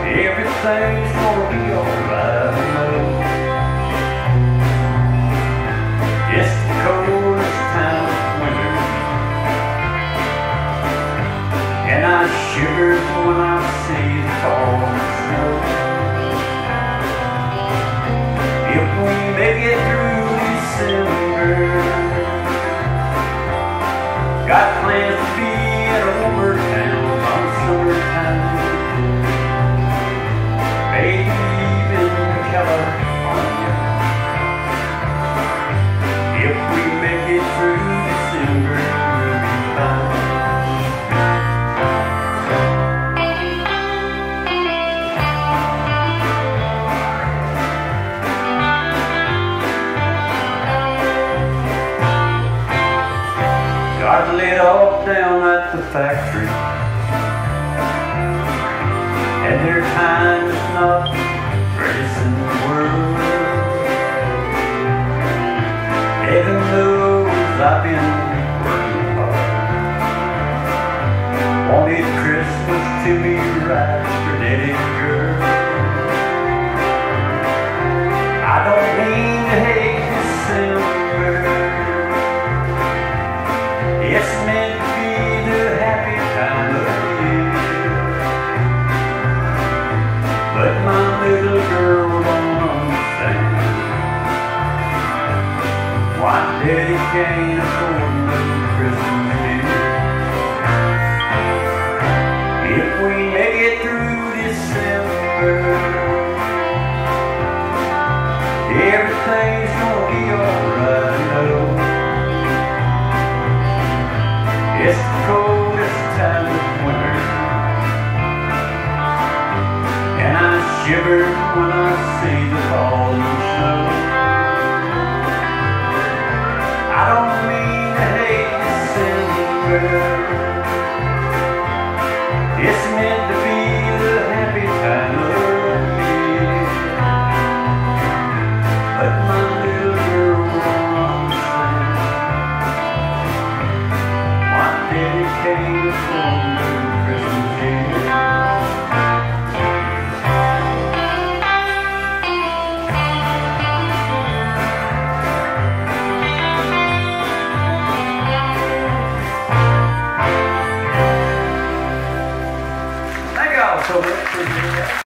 Everything's gonna be alright, I know. It's the coldest time of winter, and I shiver when I see the falling snow. If we make it through December, got plans to be in a warmer town on summertime. Maybe even California. If we make it through December, we'll be fine. Got laid off down at the factory, and their time is not the greatest in the world. Heaven knows I've been working hard. Wanted Christmas to be right for Daddy girl. I don't mean to hate December. It's meant to be the happy time of year. But my little girl don't understand why Daddy can't afford no Christmas here. If we make it through December, everything's gonna be alright, I know. It's the coldest time of winter, and I shiver when I see the falling snow. I don't mean to hate December. It's meant to be the happy time of year. But my little girl won't understand why Daddy can't afford no Christmas here. So much for doing that.